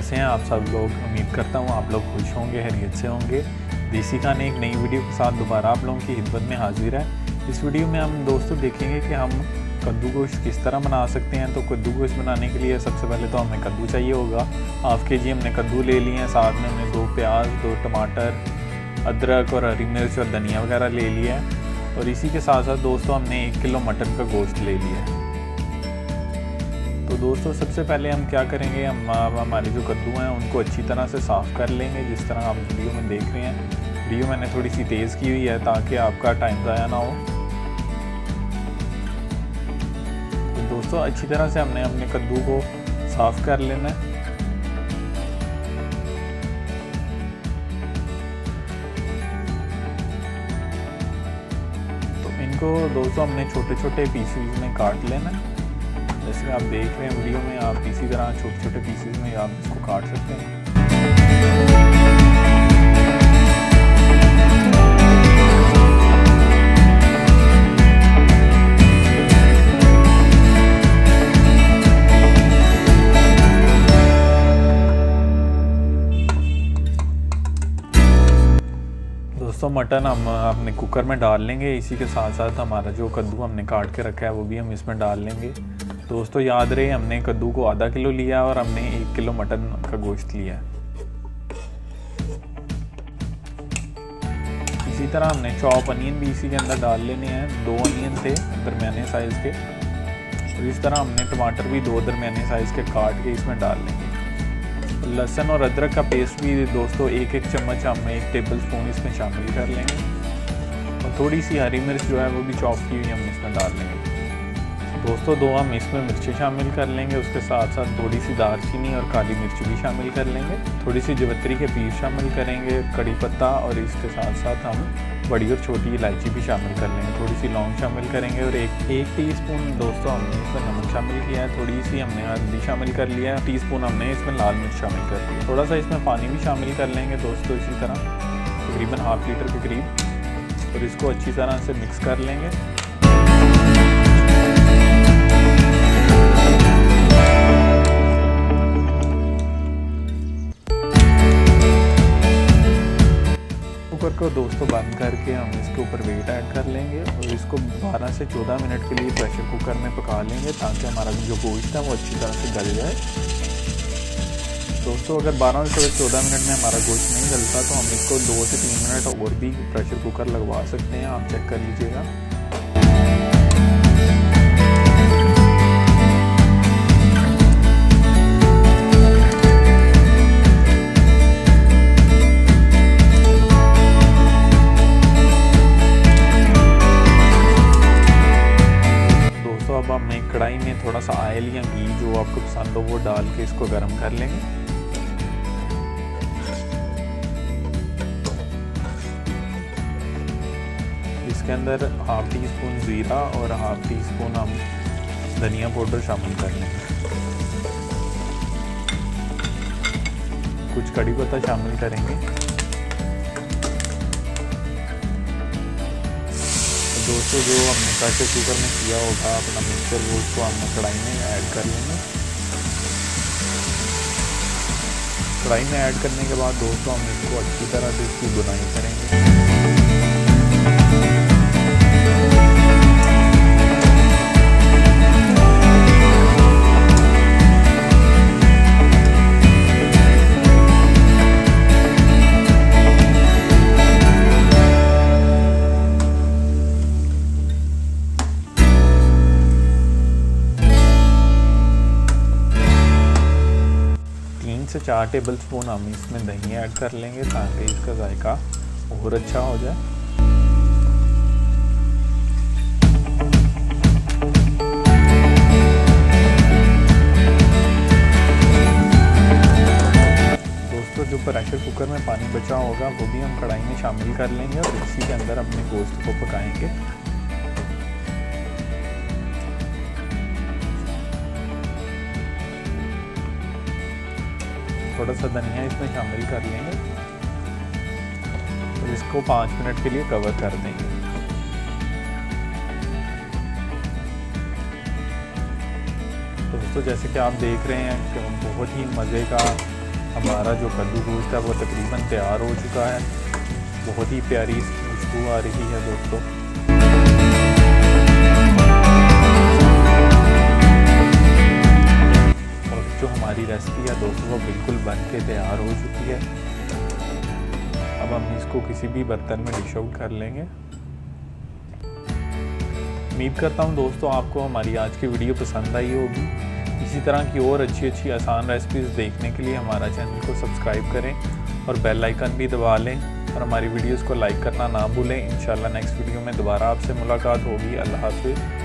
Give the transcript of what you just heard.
कैसे हैं आप सब लोग। उम्मीद करता हूँ आप लोग खुश होंगे, खैरियत से होंगे। देसी खाने एक नई वीडियो के साथ दोबारा आप लोगों की खिदमत में हाजिर है। इस वीडियो में हम दोस्तों देखेंगे कि हम कद्दू गोश्त किस तरह बना सकते हैं। तो कद्दू गोश्त बनाने के लिए सबसे पहले तो हमें कद्दू चाहिए होगा। हाफ़ के जी हमने कद्दू ले लिए हैं, साथ में हमने 2 प्याज, 2 टमाटर, अदरक और हरी मिर्च और धनिया वगैरह ले लिया है। और इसी के साथ साथ दोस्तों हमने 1 किलो मटन का गोश्त ले लिया है। तो दोस्तों सबसे पहले हम क्या करेंगे, हम हमारे जो कद्दू हैं उनको अच्छी तरह से साफ़ कर लेंगे। जिस तरह आप वीडियो में देख रहे हैं, वीडियो मैंने थोड़ी सी तेज़ की हुई है ताकि आपका टाइम ज़ाया ना हो। तो दोस्तों अच्छी तरह से हमने अपने कद्दू को साफ़ कर लेना है। तो इनको दोस्तों हमने छोटे छोटे पीसेस में काट लेना है। जैसे आप देख रहे हैं वीडियो में, आप इसी तरह छोटे छोटे पीसेस में आप इसको काट सकते हैं। दोस्तों मटन हम अपने कुकर में डाल लेंगे। इसी के साथ साथ हमारा जो कद्दू हमने काट के रखा है वो भी हम इसमें डाल लेंगे। दोस्तों याद रहे हमने कद्दू को आधा किलो लिया और हमने 1 किलो मटन का गोश्त लिया है। इसी तरह हमने चॉप अनियन भी इसी के अंदर डाल लेने हैं। 2 अनियन थे दरमियाने साइज़ के। और इस तरह हमने टमाटर भी 2 दरमियाने साइज़ के काट के इसमें डाल लेंगे। लहसुन और अदरक का पेस्ट भी दोस्तों 1-1 चम्मच हम 1 टेबल स्पून इसमें शामिल कर लेंगे। और थोड़ी सी हरी मिर्च जो है वो भी चॉप की हुई हम इसमें डाल लेंगे। दोस्तों 2 हम इसमें मिर्ची शामिल कर लेंगे। उसके साथ साथ थोड़ी सी दालचीनी और काली मिर्च भी शामिल कर लेंगे। थोड़ी सी जवित्री के पीस शामिल करेंगे, कड़ी पत्ता, और इसके साथ साथ हम बड़ी और छोटी इलायची भी शामिल कर लेंगे। थोड़ी सी लौंग शामिल करेंगे और एक टीस्पून दोस्तों हमने इसमें नमक शामिल किया है। थोड़ी सी हमने हल्दी शामिल कर लिया है। टीस्पून हमने इसमें लाल मिर्च शामिल कर लिया। थोड़ा सा इसमें पानी भी शामिल कर लेंगे दोस्तों, इसी तरह तकरीबन ½ लीटर के करीब। और इसको अच्छी तरह से मिक्स कर लेंगे। कुकर को दोस्तों बंद करके हम इसके ऊपर वेट ऐड कर लेंगे और इसको 12 से 14 मिनट के लिए प्रेशर कुकर में पका लेंगे ताकि हमारा जो गोश्त है वो अच्छी तरह से गल जाए। दोस्तों अगर 12 से 14 मिनट में हमारा गोश्त नहीं गलता तो हम इसको 2 से 3 मिनट और भी प्रेशर कुकर लगवा सकते हैं। आप चेक कर लीजिएगा। अब हम एक कढ़ाई में थोड़ा सा ऑयल या घी जो आपको पसंद हो वो डाल के इसको गर्म कर लेंगे। इसके अंदर ½ टीस्पून ज़ीरा और ½ टीस्पून हम धनिया पाउडर शामिल कर लेंगे। कुछ कड़ी पत्ता शामिल करेंगे। दोस्तों जो हमने प्रेशर कुकर में किया होगा अपना मिक्सचर वो उसको हमने कढ़ाई में ऐड कर लेंगे। कढ़ाई में ऐड करने के बाद दोस्तों हम इसको अच्छी तरह से इसकी बुनाई करेंगे। 3 से 4 टेबल स्पून हम इसमें दही ऐड कर लेंगे ताकि इसका जायका और अच्छा हो जाए। दोस्तों जो प्रेशर कुकर में पानी बचा होगा वो भी हम कढ़ाई में शामिल कर लेंगे और इसी के अंदर अपने गोश्त को पकाएंगे। थोड़ा सा धनिया इसमें शामिल कर लेंगे और इसको 5 मिनट के लिए कवर कर देंगे। तो दोस्तों जैसे कि आप देख रहे हैं कि बहुत ही मज़े का हमारा जो कद्दू गोश्त है वो तकरीबन तैयार हो चुका है। बहुत ही प्यारी खुशबू आ रही है दोस्तों। और जो हमारी रेसिपी है दोस्तों वो बिल्कुल बन के तैयार हो चुकी है। अब हम इसको किसी भी बर्तन में डिश आउट कर लेंगे। उम्मीद करता हूँ दोस्तों आपको हमारी आज की वीडियो पसंद आई होगी। इसी तरह की और अच्छी आसान रेसिपीज़ देखने के लिए हमारा चैनल को सब्सक्राइब करें और बेल आइकन भी दबा लें और हमारी वीडियोस को लाइक करना ना भूलें। इंशाल्लाह नेक्स्ट वीडियो में दोबारा आपसे मुलाकात होगी। अल्लाह हाफ़िज़।